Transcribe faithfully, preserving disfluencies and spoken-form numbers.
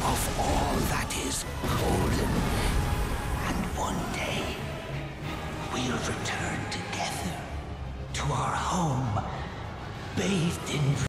of all that is golden. And one day, we'll return together to our home, bathed in